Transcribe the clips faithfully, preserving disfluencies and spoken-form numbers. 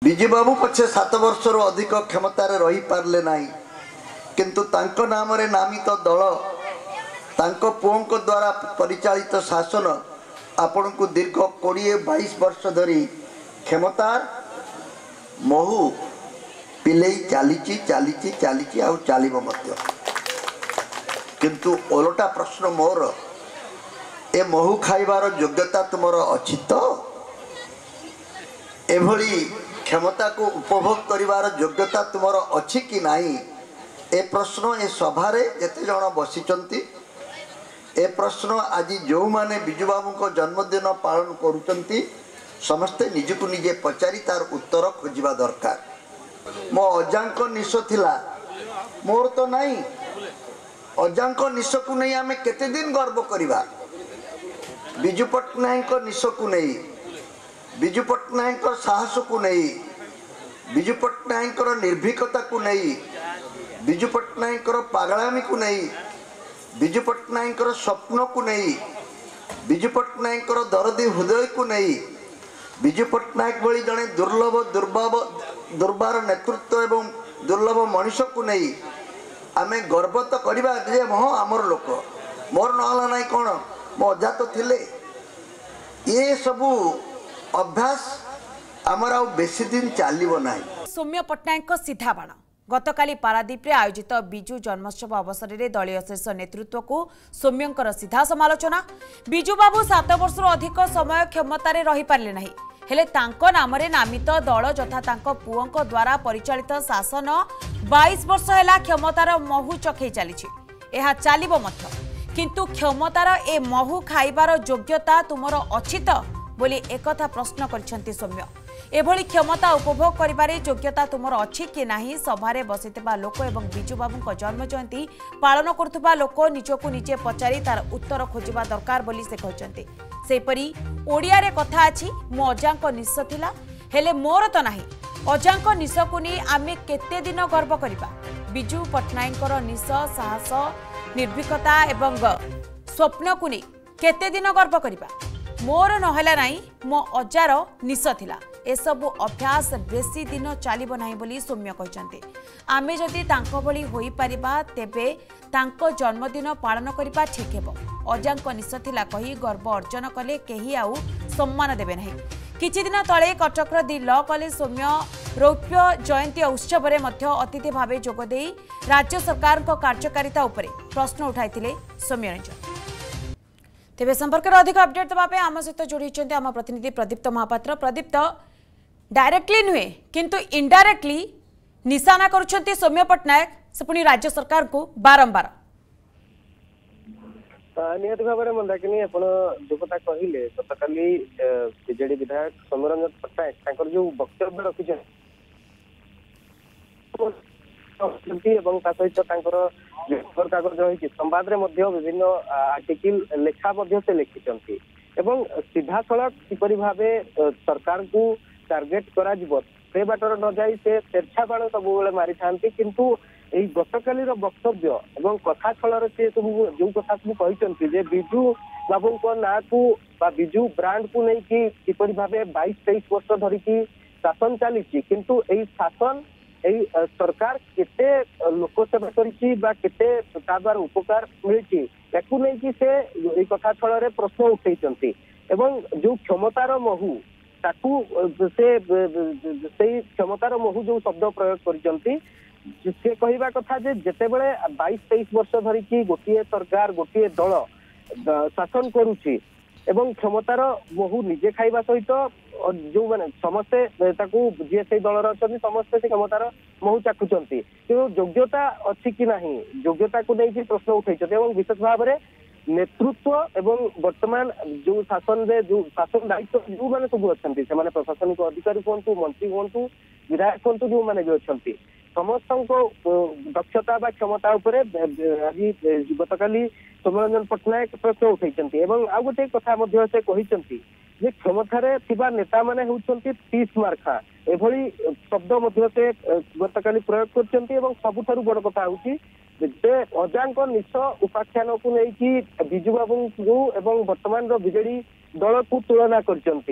विजू बाबू पछे सात वर्ष रु अधिक क्षमतार रही पारले नाही किंतु तांको नाम रे नामित दल तांको पुओं द्वारा परिचालित शासन आपण को दीर्घ कोड़े बाईस वर्ष धरी क्षमतार महू पिले चली चली चली आउ चलो किंतु ओलटा प्रश्न मोर ए महू खाइबार योग्यता तुमर अच्छी तो एभली क्षमता को उपभोग करिवार योग्यता तुमर अच्छी कि नाही ए प्रश्न ए सभा जेते जन बसिचंती ए प्रश्न आज जो माने बिजू बाबू को जन्मदिन पालन करुचंती समस्ते निजको निजे पचारि तार उत्तर खोजिबा दरकार। मो अजांक निश थिला मोर तो नहीं अजांक निश को नहीं आमे केते दिन गर्व करिबा बिजू पट्टनायक निश को नहीं बिजू पट्टनायक साहस को नहीं बिजू पट्टनायक निर्भीकता को नहीं बिजू पट्टनायक पागलामी को नहीं बिजू पट्टनायक स्वप्न को नहीं बिजू पट्टनायक दरदी हृदय को नहीं बिजू पट्टनायक भली जड़े दुर्लभ दुर्भाव दुर्बार नेतृत्व एवं दुर्लभ मनुष्य को नहीं आमे गर्व तो करवा जे हाँ आमर लोक मोर नहला ना कौन मो अजा तो थिले ये सबू अभ्यास आमर आ बेसी दिन चलो ना। सौम्य पट्टनायक सीधा बाण गतकाली पारादीप आयोजित बिजू जन्मोत्सव अवसर में दलीय शीर्ष नेतृत्व को सौम्यंकर सीधा समालोचना। बिजू बाबू सात वर्ष अधिक समय क्षमतार रही पारे ना हेले तांको नामरे नामित दल जथा तांको पुओंको द्वारा परिचालित शासन बाईस वर्ष है क्षमतार महू चखई चली चलो मध्य किंतु क्षमतार ए महू खाइबार योग्यता तुमर अच्छी तो बोली एकथा प्रश्न कर सौम्य एभली क्षमता उपभोग करिबारे योग्यता तुमर अच्छी कि नाही सभारे बसिथिबा लोक एवं बिजू बाबू जन्म जयंती पालन करुवा लोक निजको निजे पचारि तार उत्तर खोजिबा दरकार बोली से कहते। सेपरी ओडिया रे कथा अछि मो अजांक निश थिला हेले मोर तो नाही अजांक निश को नहीं आमे केते दिन गर्व करिबा बिजू पट्टनायकर निश साहस निर्भीकता एवं स्वप्न को नहीं केते दिन गर्व करिबा मोर नहला नाई मो अजार निश थिला एसबू अभ्यास बेसी दिन चलो ना बोली सौम्य कहते। आमे जदि तांको भली होई परिबा तेबे तांको जन्मदिन पालन करिबा ठीक हेबो अजांक निश थिला कही गर्व अर्जन कले केही आउ सम्मान देबे नाही। किछि दिन तले कटकर दि ल कॉलेज सौम्य रौप्य जयंती उत्सव में अतिथि भाव जोगदे राज्य सरकार कार्यकारिता उपरे प्रश्न उठाई सौम्य रंजन। तेबे संपर्क में अधिक अपडेट देवाई आम सहित जोड़ी आम प्रतिनिधि प्रदीप्त महापात्र। प्रदीप्त डायरेक्टली नुहे किंतु इनडायरेक्टली निशाना करुछंती सौम्य पट्टनायक से पुणी राज्य सरकार को बारंबार निहत भाव में मंदाकिनी आप जो कथा कहले गतकाली बीजेडी विधायक सौम्य रंजन पट्टनायक जो वक्तव्य रखिछन सहित खबर कागज रही संवाद में विभिन्न आर्टिकल लेखा से लिखिं एवं सीधा सड़क किपरि भाव सरकार को टार्गेट करा जिवो से बाटर न जाई से तेरछा बाण सब मारी था किंतु यही गतकाली वक्तव्य एवं कथा छल से सब जो कथा सब कहते बिजू बाबू ना को बिजू ब्रांड को लेकिन किपरि भाव बाईस तेईस वर्ष धरिकी शासन चली किंतु यही शासन यही सरकार केते लोक सेवा करिछि बा केते द्वारा उपकार मिलछि याकू नहीं से यही कथा छल प्रश्न उठेइचंती एवं जो क्षमतार महू ताकू से से क्षमतार महू जो शब्द प्रयोग करिचंती से कहवा कथा जे जेते बेले बाईस तेईस वर्ष धरिकी गोटे सरकार गोटे दल शासन करुछि एवं क्षमतार महू निजे खाइबा सहित जो माने समस्ते जी से दलर अच्छा समस्ते से क्षमतार महू चाखुंट योग्यता अच्छी कि ना योग्यता को लेकिन प्रश्न उठे विशेष भाव में नेतृत्व एवं वर्तमान जो शासन रे जो शासन दायित्व जो मैंने सब अच्छा से प्रशासनिक अधिकारी कहतु मंत्री कहतु विधायक कहतु जो मैंने भी अच्छा समस्त दक्षता बा क्षमता उपरे आज गतकाली सौम्यरंजन पट्टनायक प्रश्न उठेइचंती एवं आ गोटे कथा मध्य से कहिचंती जे क्षमतारे थिबा नेता माने होउचंती तीस मार्खा एभली शब्द मध्य से गतकाली प्रयोग करचंती एवं सबुठारु बड़ कथा होउची जे अजांक निश उपाख्यान को लेकिन बिजू बाबू एवं वर्तमान बीजेडी दल को तुलना करचंती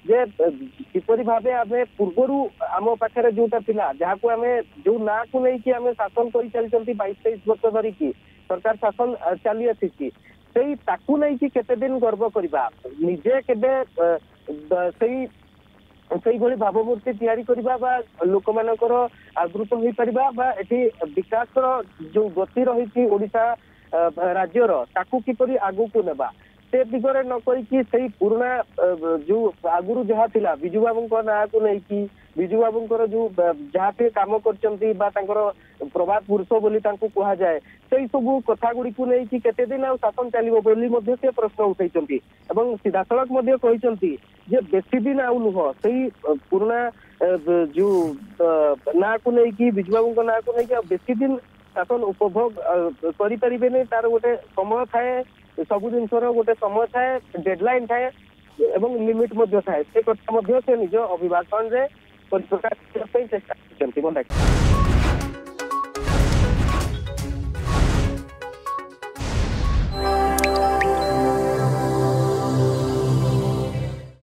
जे किपरि भाबे आमे पूर्वरु आम पाखरे जोटा थिला जहाको आमे जो ना को नै कि आमे शासन करि चलचंती बाईस तेईस वर्ष धरि कि सरकार शासन चली आसी सेई ताकू नै कि केते दिन गर्व करबा निजे केबे सेई सेई भली भावमूर्ति तैयारी करबा बा लोक मानकर आदृत होई परिबा बा एठी विकास रो जो गति रही ओडिशा राज्यर ताकू किपरि आगु को नेबा से दिगरे न करिकी सेई पुराना जो आगुरु जहा थिला बिजू बाबूंको ना को नै कि बिजू बाबूंकर जो जहा पे काम करचंती बा तांकर प्रभात पुरुष बोली तांको कहा जाए सेई सब कथा गुडी को नै कि केते दिन आ शासन चलिबो बोली मध्ये से प्रश्न उठैचंती एवं सीधा सड़क मध्ये कहिचंती जे बेसी दिन आउ नुह सेई पुराना जो ना को नै कि बिजू बाबूंको ना को नै कि बेसी दिन शासन उपभोग करि परिबे नै तार गोटे समय थाए सब जिन गोटे समय थाए डेडलाइन थाए एवं लिमिट मध्य थाए से कथा मध्य से निज अभिभाषण रे प्रकाश करने चेष्टा करछंती।